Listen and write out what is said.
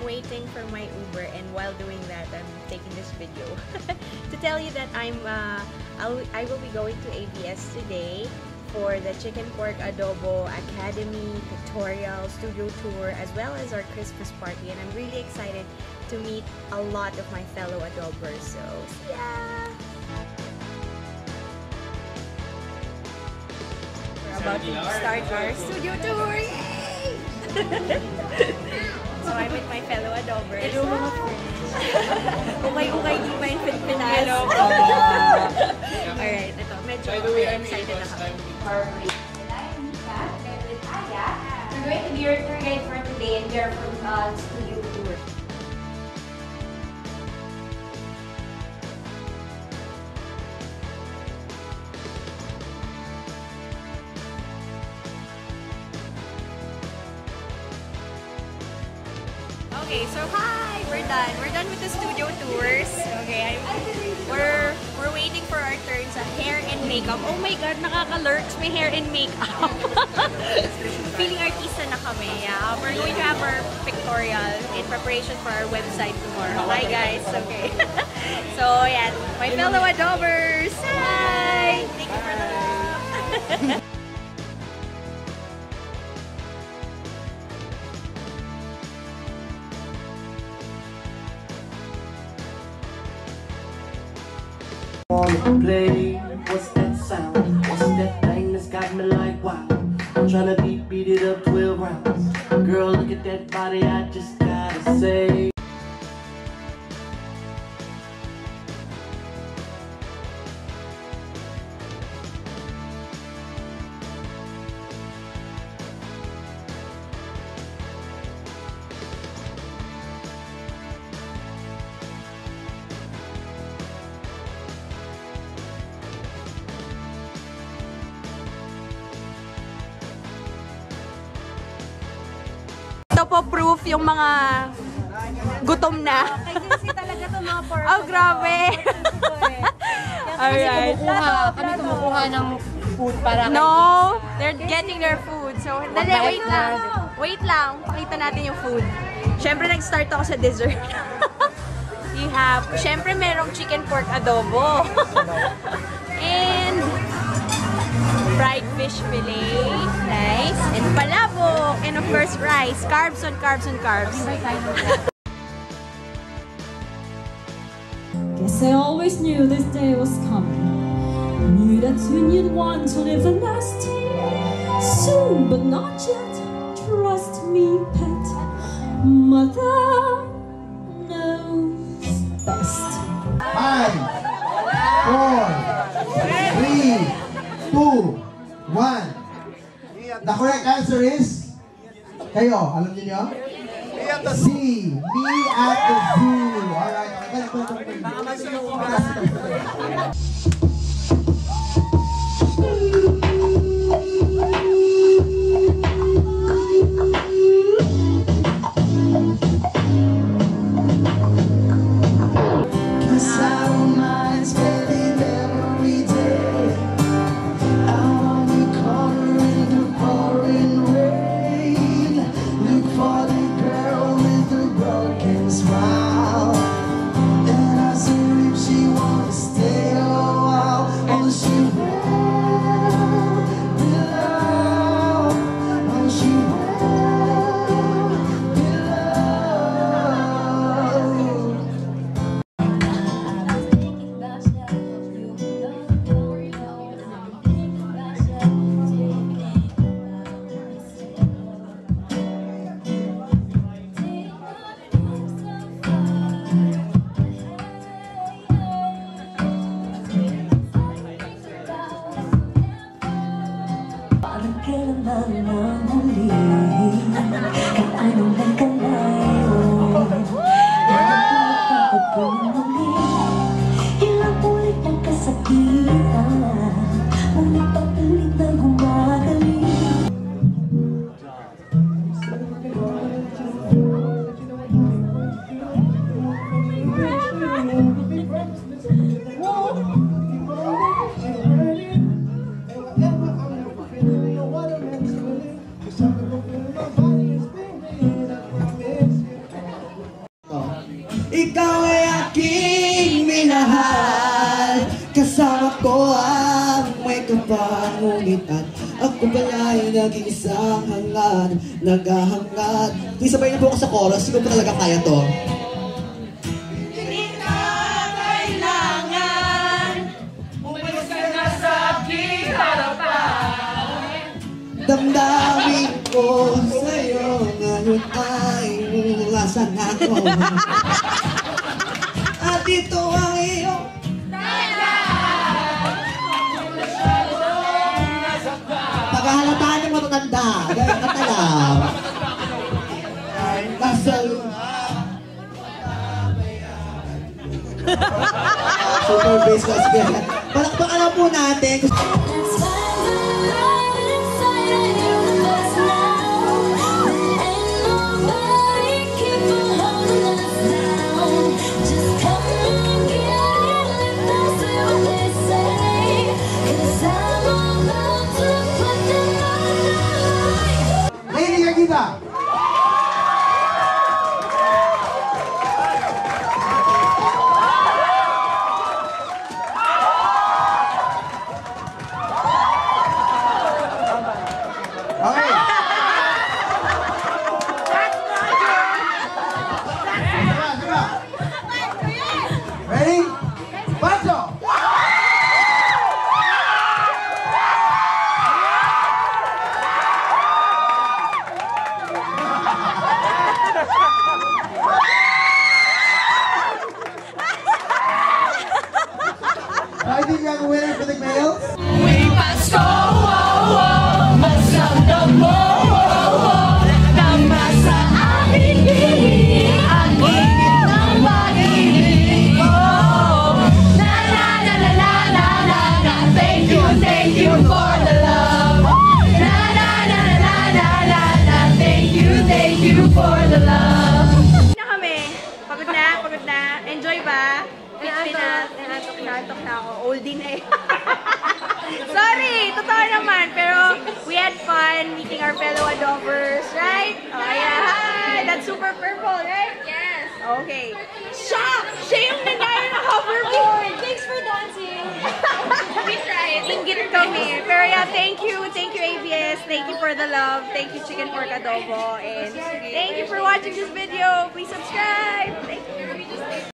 waiting for my Uber, and while doing that, I'm taking this video to tell you that I will be going to ABS today for the Chicken Pork Adobo Academy pictorial studio tour, as well as our Christmas party, and I'm really excited to meet a lot of my fellow Adobers. So yeah, we're about to start our studio tour. Yay! So I'm with my fellow Adobers. Hello mga friends. Okay, di pa yung Pilipinas. Hello po. Alright, ito. Medyo excited na kami. I'm Mika, and with Aya. We're going to be your tour guide for today, and we are from studio tour. Okay, so hi! We're done. We're done with the studio tours. Okay, we're waiting for our turn sa hair and makeup. Oh my God, nakaka-lurks. May hair and makeup. Feeling artista na kami. Yeah, we're going to have our pictorial in preparation for our website tomorrow. Hi guys. Okay. So yeah, my fellow Adobers. Hi! Thank you for the love. Play, what's that sound? What's that thing that's got me like wow? I'm trying to beat it up 12 rounds. Girl, look at that body, I just gotta say. Ito po proof yung mga gutom na. Kasi talaga ito mga pork. Oh, grabe! Alright. Kami kumukuha ng food para No, they're getting their food. So, dali, wait lang. Wait lang. Pakita natin yung food. Siyempre, nag-start ako sa dessert. You have, siyempre, merong chicken pork adobo. And fried fish fillet. Nice. And palabok. And of course, rice. Carbs on carbs on carbs. Guess I always knew this day was coming. Knew that soon you'd want to live the nest. Soon, but not yet. Trust me, pet. Mother knows best. 5, 4, 3, 2, 1. The correct answer is kayo, alam niyo? C. Me at the zoo. Alright, ka pa, ngunit at ako pala'y naging isang hangad, naghahangad. Please sabay na po ako sa chorus, hindi ko pa talaga kaya to. Hindi na kailangan umalis ka na sa aking harapan. Damdamin ko sa'yo, ngayon ay ulasan ako. At ito ang iyong pagkahalataan ng matatanda, dahil katalaw. Ay, nasa super bass class ganyan. Palakpakan na po natin. Kita. Okay. Ready? Paso. I think you have a winner for the males. We must go, magsamdamo, tama sa aking piling, ang init ng pag-ibig mo. Na na na na na na na na, thank you for the love. Na na na na na na na, thank you for the love. Na kami, pagod na, enjoy ba? Naantok na ako. Oldie na eh. Sorry! Totoo naman. Pero we had fun meeting our fellow Adobers, right? Oh, yeah. Hi! That's super purple, right? Yes. Okay. Siya yung nangyari na hoverboard! Thanks for dancing! We tried. Inggit kami. Pero yeah, thank you ABS. Thank you for the love. Thank you Chicken Pork Adobo. And thank you for watching this video. Please subscribe. Thank you.